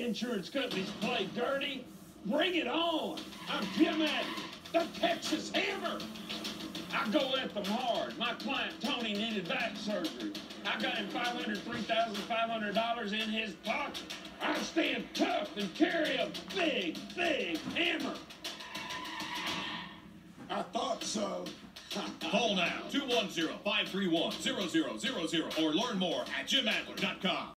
insurance companies play dirty? Bring it on. I'm Jim Adler, the Texas Hammer. I go at them hard. My client Tony needed back surgery. I got him $3,500 in his pocket. I stand tough and carry a big, big hammer. I thought so. Call now, 210-531-0000, or learn more at jimadler.com.